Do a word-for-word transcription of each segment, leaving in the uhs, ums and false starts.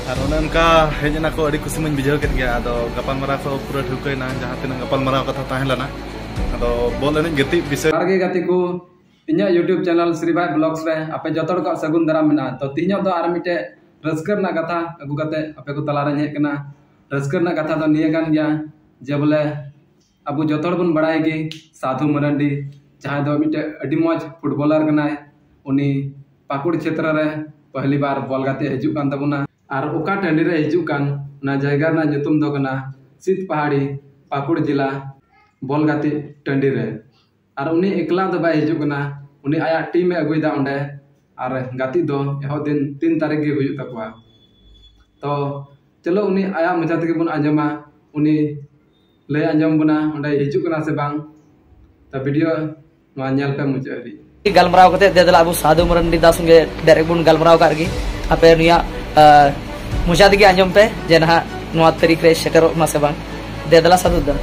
और उनका हेजना को अड़ी खुशी बुझे गया गपालमारा को पूरा ठुकना जहाँ तीन गपालमारा कथा तहलना बॉल एन गति विषय गति को इन यूट्यूब चैनल श्री भाई ब्लॉग्स रे आपे जो सगुन दाराम में तो तीन दो और मिटे रस्कर कथा अगू कते आपे को तलारे हेकना रस्कर कथा तो निये कान गया जे बोले अब जो बन बड़ाई कि साधु मरांडी जहाँ दो मिटे अड़ी मौज फुटबॉलर कनाय उनी पाकुड़ क्षेत्र रे पहली बार बॉल गाते हजू कान तबुना और ओका टंडी रे हजू कान ना जगह ना नुतुम दो कना सीत पहाड़ी पाकुड़ जिला बॉल गाते टंडी रे और उनी एकला दो बाय हजू कना उनी आया टीम में अगुईदा उंडे और गाती दो एहो दिन तीन तारीख के हुई तकवा तो चलो उनी आया मजा तक बन आंजमा उनी ले आंजम बना उंडे हजू कना से बांग तो वीडियो नवा नेल पे मुझे गलमराव कते देदला अबु साधु मरंडी दास संगे डायरेक्ट बन गलमराव कारगी आपे निया मुजा दिगे आंजम पे जे ना नवा तारीख रे सेटरो मा से बांग देदला साधु दा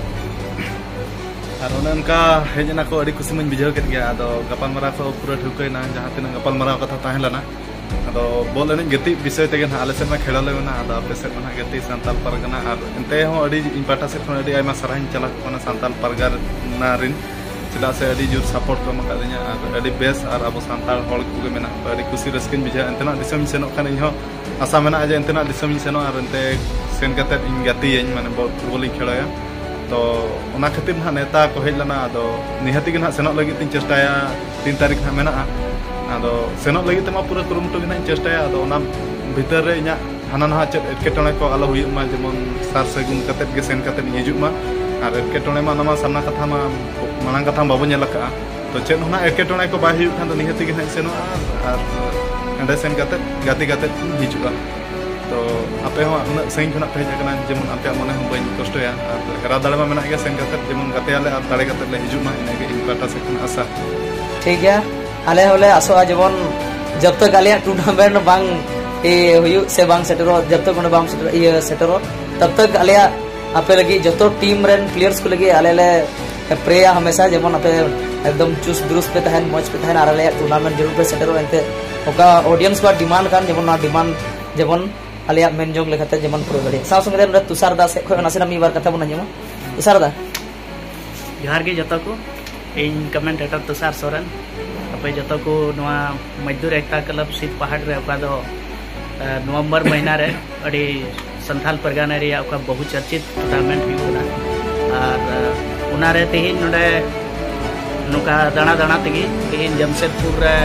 और उनका हेजना को अड़ी खुशी बुझे गया गपालमारा को पूरा ठुकना जहाँ तीन गपालमारा कथा तहलना बॉल एन गति विषय तेगे ना आले से खेल में आपे से गति सानताल परगना और एनते इन पाटा से आयमा साराही चला सानताल परगना रिन चेदा से अड़ी जोर सपोर्ट को एमाकादिया और अड़ी बेस और अब सानताल हड़ को मेना अड़ी खुशी रस्किन बुझा एंतना दिसम सेनो खान इन आशा मेना जे एंतना दिसम सेनो और एंते सेन कते इन गति माने फुटबॉल खेलाया तो उना खातिर ना नेता को हेज लना अदो निहाती के ना सेनो लगी तीन चेष्टाया तीन तारीख ना मेना अदो सेनो लगी तमा पूरा कुरुमुटु के ना चेष्टाया अदो उना भीतर रे इना हाना ना चेत एटकेटणे को आलो हुई मा जेमन सार सगुन कते के सेन कते हिजुग मा और एटकेटणे मा नमा सामना कथा मा मांग कथा बाबू नेलका तो चेत होना एटकेटणे को बाय हुई खान तो निहाती के ना सेनो और एंडे सेन कते गाती गाते हिजुगा तो आपे हो उन सही खना पे हेजना जेमन आपे मने हम बइन कष्टया और हेरा दाड़े मा मेना गया सेन कते जेमन गाते आले और दाड़े कते ले हिजुमा इनेगे इन पाटा से खन आशा ठीक है आले होले आसो जेमन जब तक आले टूर्नामेंट बांग ए हुयु से बांग सेटरो जब तक उन बांग सेटरो ये सेटरो तब तक आले आपे लगी जतो टीम रेन प्लेयर्स को लगी आले ले प्रेया हमेशा जेमन आपे एकदम चुस दुरुस्त पे तहन मौज पे तहन आले टूर्नामेंट जरूर पे सेटरो एनते ओका ऑडियंस को डिमांड कान जेमन ना डिमांड जेमन आलिया मेन जोंग लेखाते जेमन पूरा गड़ी साव संगे रे तुषार दास खो नासेना मी बार कथा बना जेमन तुषार दा जोहार गे जतो को इन कमेंटेटर तुषार सोरेन आपे जतो को नवा मजदूर एकता क्लब सीत पहाड़ रे ओका दो नवंबर महीना रे अड़ी संथाल परगना रे ओका बहुचर्चित टूर्नामेंट हुई और उना रे तेहिन नोडे नुका दाना दाना तेगी तेहिन जमशेदपुर रे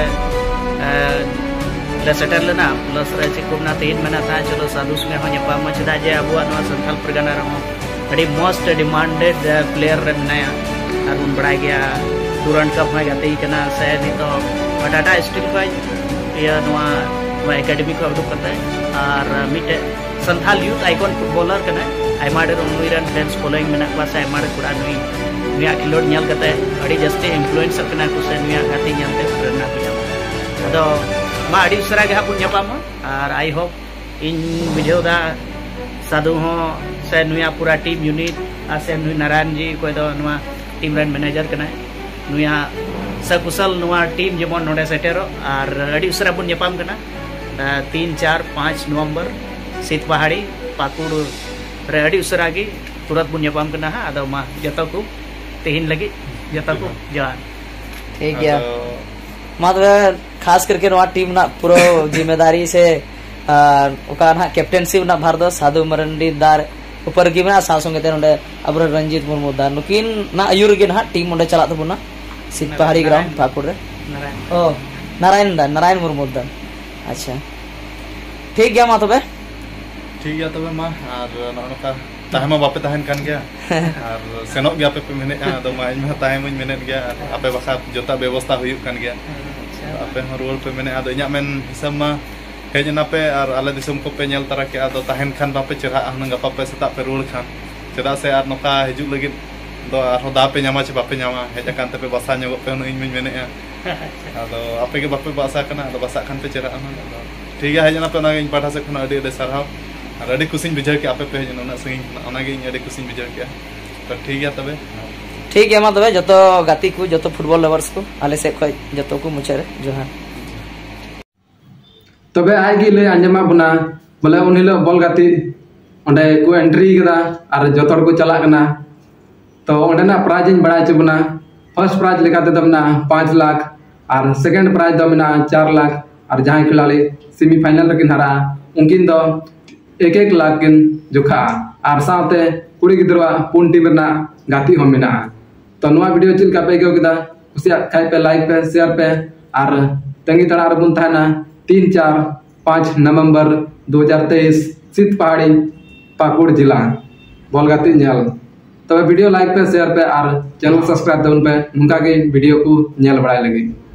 ले सेटर लेना प्लस रे चिकुना तेहिन मेना था चलो साधु संगे हो नेपाम चेदा जे अबुआ नवा संथाल परगना रे अड़ी मोस्ट डिमांडेड प्लेयर रे मेनाया और उन बड़ा गया टूरन कप में गाते कना से नितो टाटा स्टील का या नवा नवा एकेडमी को उदुक करता है और मिटे संथाल यूथ आइकन फुटबॉलर कना आइमाडे रुनवीरन फैंस फॉलोइंग मेना को से आइमाडे कुड़ा नुई नुया खिलोड न्याल करता है अड़ी जस्ते इन्फ्लुएंसर कना को से नुया गाते न्यालते प्रेरणा को जाम अदो मा अड़ी उसरा गे हापुन नेपाम और आई होप इन बुझेदा साधु हो से नुया पूरा टीम यूनिट आ से नुई नारायण जी कोई दो नुआ टीम रन मैनेजर कना नुया सकुशल नुआ टीम जेमन नोडे सेटेरो और अड़ी उसरा बुन नेपाम कना तीन चार पाँच नवंबर सीत पहाड़ी पाकुड़ रे अड़ी उसरा गी तुरंत बुन नेपाम कना हा आदो मा जतो को तेहिन लगी जतो को जवान ठीक है मतलब खास करके नवा टीम ना पूरा जिम्मेदारी से ओका ना कैप्टेनशिप ना भार दो साधु मरंडी दार ऊपर की में साव संगे ते नोडे अब्र रंजीत मुर्मू दा नुकिन ना आयुर गे ना टीम नोडे चला तबुना सीत पहाड़ी ग्राउंड पाकुड़ रे नारायण ओ नारायण दा नारायण मुर्मू दा अच्छा ठीक गया मा तबे ठीक गया तबे मा और नोका ताहमा बापे ताहन कान गया और सेनो गया पे मेने दो मा इन ताहम इन मेने गया आपे बखा जोता व्यवस्था हुई कान गया आपे रोल पे मेने आदो इना मेन हिसाब मा हेजना पे और आले दिसम को पे नेल तारा के आदो ताहन खान बापे चेरा हन गपा पे सता पे रोल खान चेदा से आर नोका हिजु लगी दो आर दा पे ᱧᱟᱢᱟ चे बापे ᱧᱟᱢᱟ हेजा कान पे बसा ᱧᱚᱜ पे इन इन मेने आदो आपे के बापे बसा कना आदो बसा खान पे चेरा हन ठीक है हेजना पे ना इन पाठा से खना अडी अडी सरहाव और अडी खुशी बुझा के आपे पे हेजना ना संगी ओना गे अडी खुशी बुझा के तो ठीक है तबे ठीक है मा तबे जतो गाती को जतो फुटबॉल लवर्स को आले से खय जतो को मुचरे जोहार तबे आगे ले आंजमा बुना बोले उन हिलो बॉल गाती ओंडे को एंट्री कदा और जोतोड़ को चला कना तो ओंडेना प्राइज इन बड़ा चुबना फर्स्ट प्राइज लेका ते दमना पाँच लाख और सेकंड प्राइज दमना चार लाख और जहां खिलाड़ी सेमीफाइनल रकिन हरा उनकिन दो एक एक लाख किन जुखा और साथे कुड़ी गिद्रवा पुन टीम रना गाती हो मिना तो नवा वीडियो चिल का पे गयो किदा उसे खाई पे लाइक पे शेयर पे और तंगी तड़ार बुन थाना तीन चार पाँच नवंबर दो हजार तेईस सीत पहाड़ी पाकुड़ जिला बॉल गाती नेल तो वीडियो लाइक पे शेयर पे और चैनल सब्सक्राइब दउन पे उनका के वीडियो को नेल बड़ाई लगी।